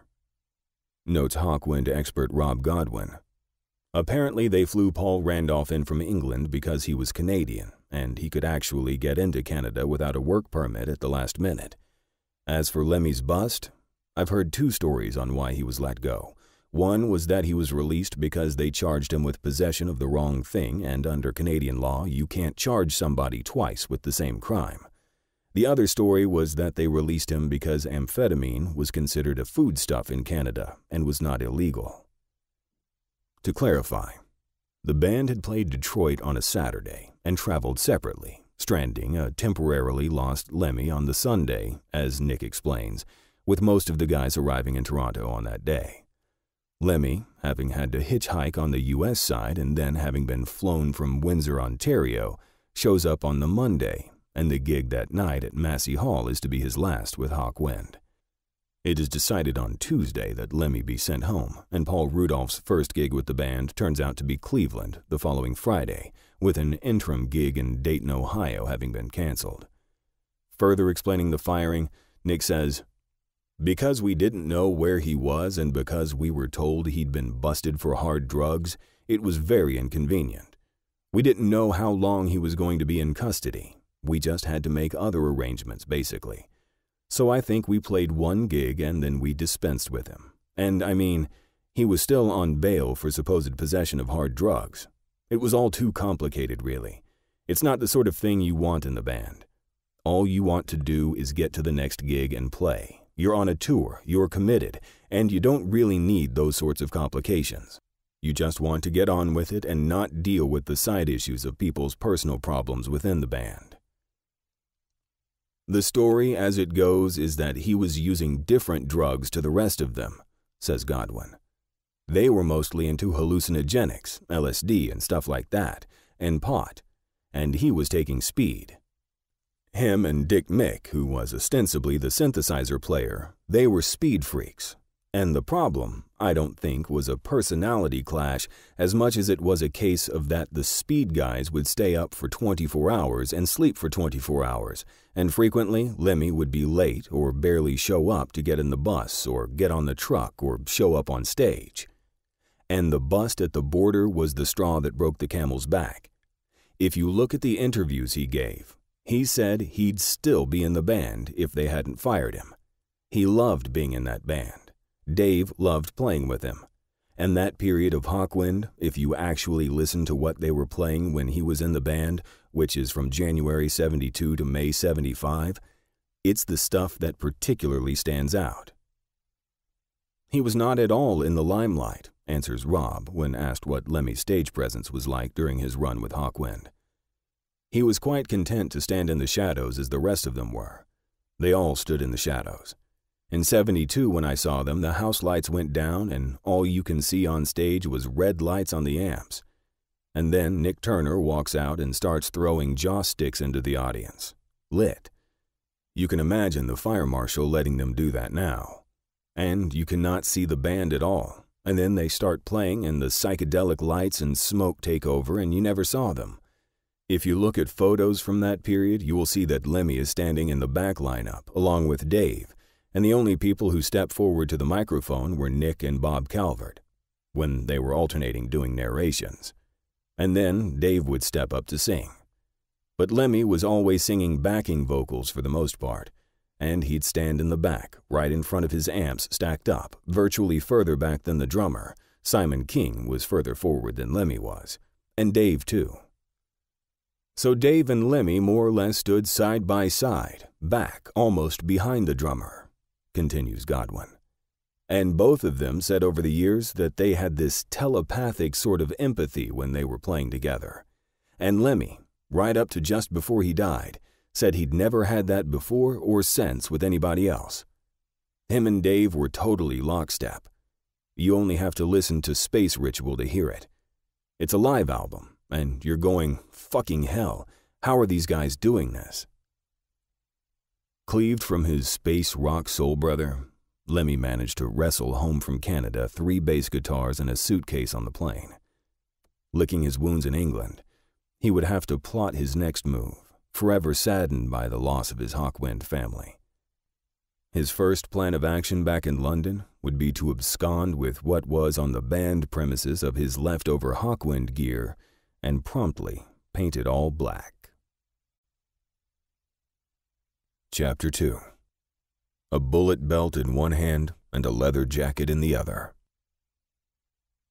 Speaker 1: Notes Hawkwind expert Rob Godwin. Apparently they flew Paul Randolph in from England because he was Canadian, and he could actually get into Canada without a work permit at the last minute. As for Lemmy's bust, I've heard two stories on why he was let go. One was that he was released because they charged him with possession of the wrong thing, and under Canadian law, you can't charge somebody twice with the same crime. The other story was that they released him because amphetamine was considered a foodstuff in Canada and was not illegal. To clarify, the band had played Detroit on a Saturday and traveled separately, stranding a temporarily lost Lemmy on the Sunday, as Nick explains, with most of the guys arriving in Toronto on that day. Lemmy, having had to hitchhike on the U S side and then having been flown from Windsor, Ontario, shows up on the Monday, and the gig that night at Massey Hall is to be his last with Hawkwind. It is decided on Tuesday that Lemmy be sent home, and Paul Rudolph's first gig with the band turns out to be Cleveland the following Friday, with an interim gig in Dayton, Ohio having been canceled. Further explaining the firing, Nick says, "Because we didn't know where he was and because we were told he'd been busted for hard drugs, it was very inconvenient. We didn't know how long he was going to be in custody. We just had to make other arrangements, basically. So I think we played one gig and then we dispensed with him. And, I mean, he was still on bail for supposed possession of hard drugs. It was all too complicated, really. It's not the sort of thing you want in the band. All you want to do is get to the next gig and play. You're on a tour, you're committed, and you don't really need those sorts of complications. You just want to get on with it and not deal with the side issues of people's personal problems within the band." "The story as it goes is that he was using different drugs to the rest of them," says Godwin. "They were mostly into hallucinogenics, L S D and stuff like that, and pot, and he was taking speed. Him and Dick Mick, who was ostensibly the synthesizer player, they were speed freaks. And the problem, I don't think, was a personality clash as much as it was a case of that the speed guys would stay up for twenty-four hours and sleep for twenty-four hours, and frequently Lemmy would be late or barely show up to get in the bus or get on the truck or show up on stage. And the bust at the border was the straw that broke the camel's back. If you look at the interviews he gave, he said he'd still be in the band if they hadn't fired him. He loved being in that band. Dave loved playing with him. And that period of Hawkwind, if you actually listen to what they were playing when he was in the band, which is from January seventy-two to May seventy-five, it's the stuff that particularly stands out. "He was not at all in the limelight," answers Rob when asked what Lemmy's stage presence was like during his run with Hawkwind. "He was quite content to stand in the shadows as the rest of them were. They all stood in the shadows. In seventy-two, when I saw them, the house lights went down and all you can see on stage was red lights on the amps. And then Nick Turner walks out and starts throwing joss sticks into the audience. Lit. You can imagine the fire marshal letting them do that now. And you cannot see the band at all. And then they start playing and the psychedelic lights and smoke take over and you never saw them. If you look at photos from that period, you will see that Lemmy is standing in the back lineup along with Dave, and the only people who stepped forward to the microphone were Nick and Bob Calvert, when they were alternating doing narrations. And then Dave would step up to sing. But Lemmy was always singing backing vocals for the most part, and he'd stand in the back, right in front of his amps stacked up, virtually further back than the drummer. Simon King was further forward than Lemmy was, and Dave too. So Dave and Lemmy more or less stood side by side, back, almost behind the drummer, continues Godwin. And both of them said over the years that they had this telepathic sort of empathy when they were playing together. And Lemmy, right up to just before he died, said he'd never had that before or since with anybody else. Him and Dave were totally lockstep. You only have to listen to Space Ritual to hear it. It's a live album, and you're going, fucking hell, how are these guys doing this? Cleaved from his space rock soul brother, Lemmy managed to wrestle home from Canada three bass guitars and a suitcase on the plane. Licking his wounds in England, he would have to plot his next move, forever saddened by the loss of his Hawkwind family. His first plan of action back in London would be to abscond with what was on the band premises of his leftover Hawkwind gear and promptly paint it all black. Chapter two. A bullet belt in one hand and a leather jacket in the other.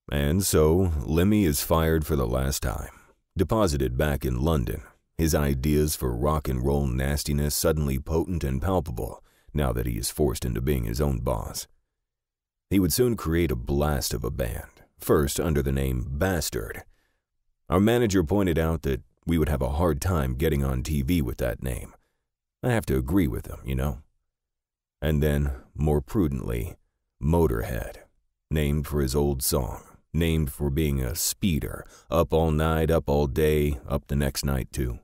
Speaker 1: And so, Lemmy is fired for the last time, deposited back in London, his ideas for rock and roll nastiness suddenly potent and palpable now that he is forced into being his own boss. He would soon create a blast of a band, first under the name Bastard. Our manager pointed out that we would have a hard time getting on T V with that name. I have to agree with him, you know. And then, more prudently, Motörhead, named for his old song, named for being a speeder, up all night, up all day, up the next night too.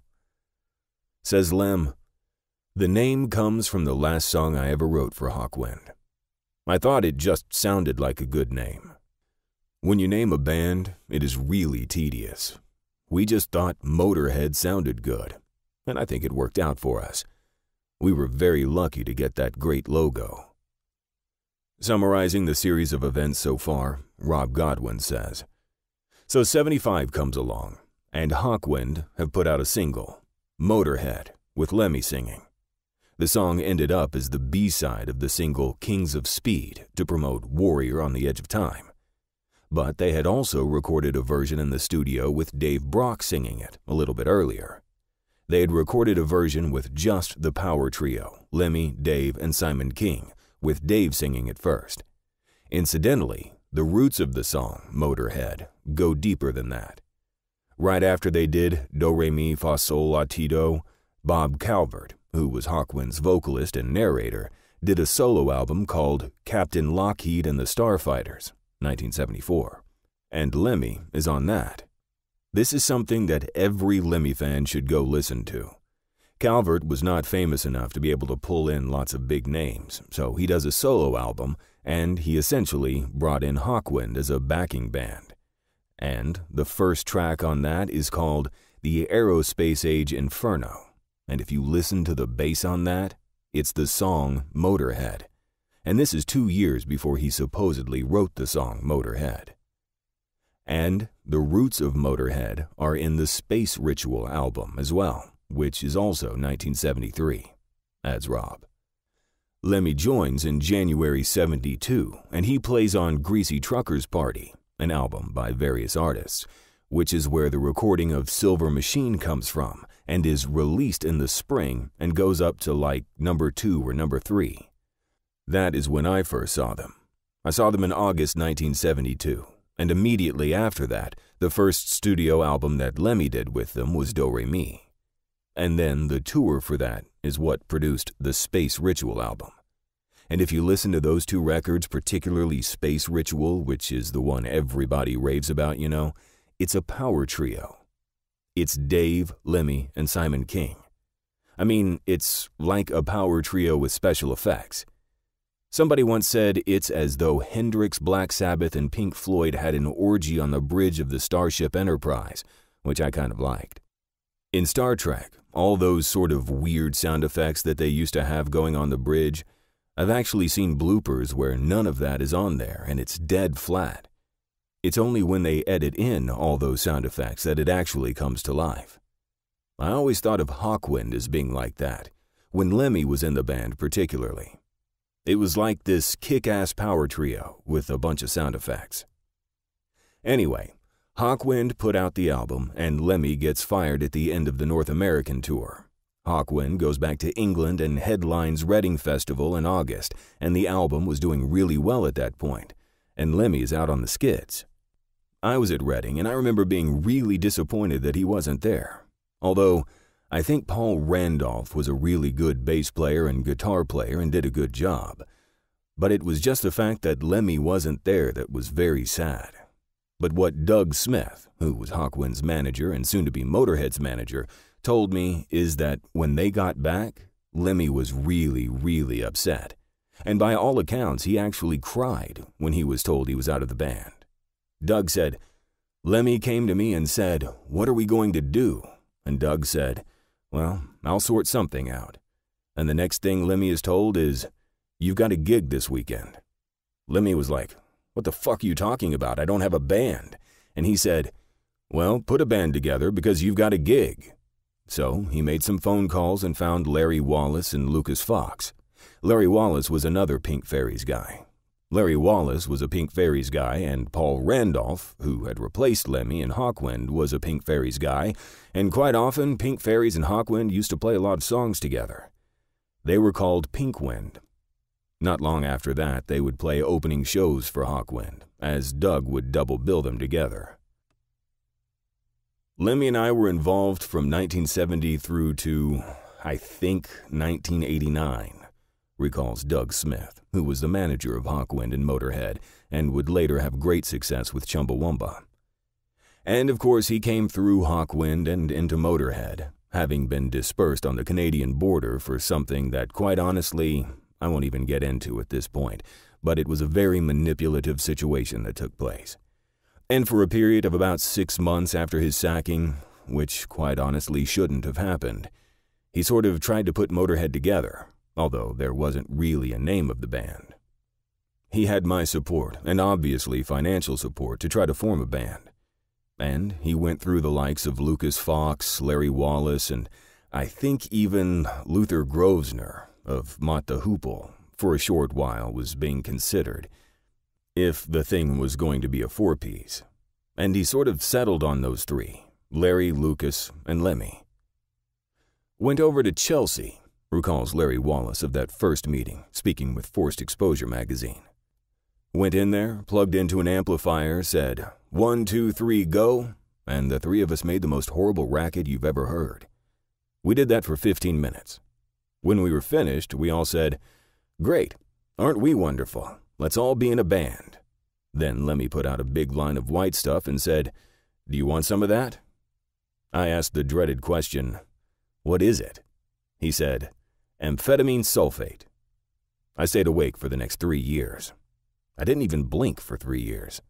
Speaker 1: Says Lem, the name comes from the last song I ever wrote for Hawkwind. I thought it just sounded like a good name. When you name a band, it is really tedious. We just thought Motörhead sounded good, and I think it worked out for us. We were very lucky to get that great logo. Summarizing the series of events so far, Rob Godwin says, so seventy-five comes along, and Hawkwind have put out a single, Motörhead, with Lemmy singing. The song ended up as the B-side of the single Kings of Speed to promote Warrior on the Edge of Time. But they had also recorded a version in the studio with Dave Brock singing it a little bit earlier. They had recorded a version with just the power trio, Lemmy, Dave, and Simon King, with Dave singing it first. Incidentally, the roots of the song, Motörhead, go deeper than that. Right after they did Do Re Mi Fa Sol La Ti Do, Bob Calvert, who was Hawkwind's vocalist and narrator, did a solo album called Captain Lockheed and the Starfighters, nineteen seventy-four, and Lemmy is on that. This is something that every Lemmy fan should go listen to. Calvert was not famous enough to be able to pull in lots of big names, so he does a solo album, and he essentially brought in Hawkwind as a backing band. And the first track on that is called The Aerospace Age Inferno, and if you listen to the bass on that, it's the song Motörhead. And this is two years before he supposedly wrote the song Motörhead. And the roots of Motörhead are in the Space Ritual album as well, which is also nineteen seventy-three, adds Rob. Lemmy joins in January seventy-two, and he plays on Greasy Trucker's Party, an album by various artists, which is where the recording of Silver Machine comes from and is released in the spring and goes up to like number two or number three. That is when I first saw them. I saw them in August nineteen seventy-two, and immediately after that, the first studio album that Lemmy did with them was Do Re Mi. And then the tour for that is what produced the Space Ritual album. And if you listen to those two records, particularly Space Ritual, which is the one everybody raves about, you know, it's a power trio. It's Dave, Lemmy, and Simon King. I mean, it's like a power trio with special effects. Somebody once said it's as though Hendrix, Black Sabbath, and Pink Floyd had an orgy on the bridge of the Starship Enterprise, which I kind of liked. In Star Trek, all those sort of weird sound effects that they used to have going on the bridge, I've actually seen bloopers where none of that is on there and it's dead flat. It's only when they edit in all those sound effects that it actually comes to life. I always thought of Hawkwind as being like that, when Lemmy was in the band particularly. It was like this kick-ass power trio with a bunch of sound effects. Anyway, Hawkwind put out the album and Lemmy gets fired at the end of the North American tour. Hawkwind goes back to England and headlines Reading Festival in August, and the album was doing really well at that point, and Lemmy is out on the skids. I was at Reading, and I remember being really disappointed that he wasn't there. Although, I think Paul Randolph was a really good bass player and guitar player and did a good job. But it was just the fact that Lemmy wasn't there that was very sad. But what Doug Smith, who was Hawkwind's manager and soon-to-be Motörhead's manager, told me is that when they got back, Lemmy was really, really upset. And by all accounts, he actually cried when he was told he was out of the band. Doug said, Lemmy came to me and said, "What are we going to do?" And Doug said, "Well, I'll sort something out." And the next thing Lemmy is told is, "You've got a gig this weekend." Lemmy was like, "What the fuck are you talking about? I don't have a band." And he said, "Well, put a band together because you've got a gig." So he made some phone calls and found Larry Wallace and Lucas Fox. Larry Wallace was another Pink Fairies guy. Larry Wallace was a Pink Fairies guy, and Paul Randolph, who had replaced Lemmy in Hawkwind, was a Pink Fairies guy, and quite often Pink Fairies and Hawkwind used to play a lot of songs together. They were called Pinkwind. Not long after that, they would play opening shows for Hawkwind, as Doug would double bill them together. Lemmy and I were involved from nineteen seventy through to, I think, nineteen eighty-nine. Recalls Doug Smith, who was the manager of Hawkwind and Motörhead and would later have great success with Chumbawamba. And of course he came through Hawkwind and into Motörhead, having been dispersed on the Canadian border for something that, quite honestly, I won't even get into at this point, but it was a very manipulative situation that took place. And for a period of about six months after his sacking, which quite honestly shouldn't have happened, he sort of tried to put Motörhead together, although there wasn't really a name of the band. He had my support, and obviously financial support, to try to form a band. And he went through the likes of Lucas Fox, Larry Wallace, and I think even Luther Grosvenor of Mott the Hoople for a short while was being considered, if the thing was going to be a four-piece. And he sort of settled on those three, Larry, Lucas, and Lemmy. Went over to Chelsea, recalls Larry Wallace of that first meeting, speaking with Forced Exposure magazine. Went in there, plugged into an amplifier, said, one, two, three, go, and the three of us made the most horrible racket you've ever heard. We did that for fifteen minutes. When we were finished, we all said, great, aren't we wonderful? Let's all be in a band. Then Lemmy put out a big line of white stuff and said, do you want some of that? I asked the dreaded question, what is it? He said, amphetamine sulfate. I stayed awake for the next three years. I didn't even blink for three years.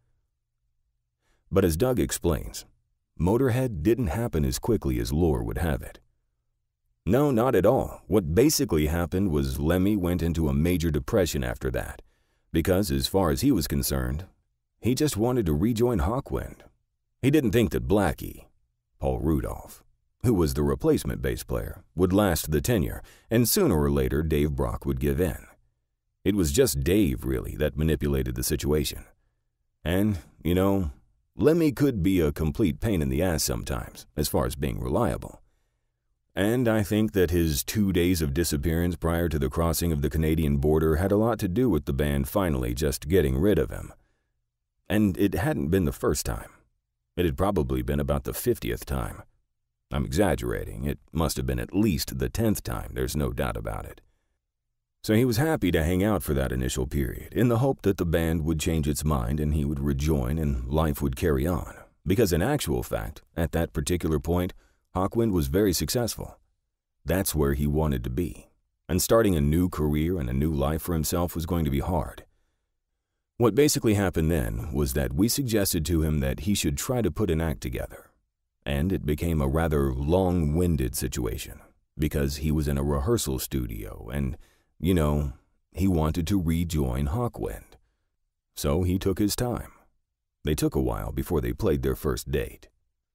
Speaker 1: But as Doug explains, Motörhead didn't happen as quickly as lore would have it. No, not at all. What basically happened was Lemmy went into a major depression after that, because as far as he was concerned, he just wanted to rejoin Hawkwind. He didn't think that Blackie, Paul Rudolph, who was the replacement bass player, would last the tenure, and sooner or later Dave Brock would give in. It was just Dave, really, that manipulated the situation. And, you know, Lemmy could be a complete pain in the ass sometimes, as far as being reliable. And I think that his two days of disappearance prior to the crossing of the Canadian border had a lot to do with the band finally just getting rid of him. And it hadn't been the first time. It had probably been about the fiftieth time. I'm exaggerating. It must have been at least the tenth time, there's no doubt about it. So he was happy to hang out for that initial period, in the hope that the band would change its mind and he would rejoin and life would carry on. Because in actual fact, at that particular point, Hawkwind was very successful. That's where he wanted to be. And starting a new career and a new life for himself was going to be hard. What basically happened then was that we suggested to him that he should try to put an act together. And it became a rather long-winded situation, because he was in a rehearsal studio and, you know, he wanted to rejoin Hawkwind. So he took his time. They took a while before they played their first date.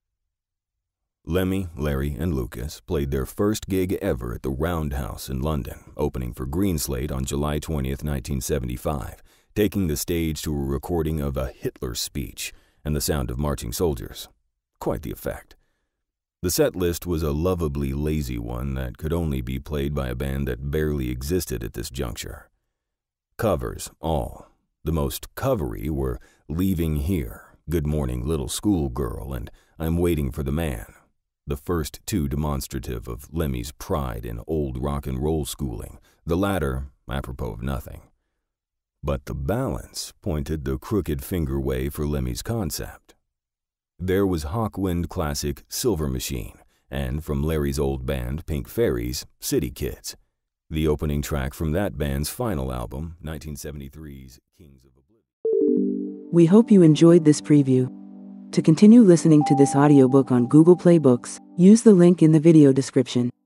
Speaker 1: Lemmy, Larry, and Lucas played their first gig ever at the Roundhouse in London, opening for Greenslade on July twentieth, nineteen seventy-five, taking the stage to a recording of a Hitler speech and the sound of marching soldiers. Quite the effect. The set list was a lovably lazy one that could only be played by a band that barely existed at this juncture. Covers, all. The most covery were Leaving Here, Good Morning Little Schoolgirl, and I'm Waiting for the Man. The first two demonstrative of Lemmy's pride in old rock and roll schooling, the latter apropos of nothing. But the balance pointed the crooked finger way for Lemmy's concept. There was Hawkwind classic Silver Machine, and from Larry's old band Pink Fairies, City Kids, the opening track from that band's final album, nineteen seventy-three's Kings of Oblivion.
Speaker 2: We hope you enjoyed this preview. To continue listening to this audiobook on Google Play Books, use the link in the video description.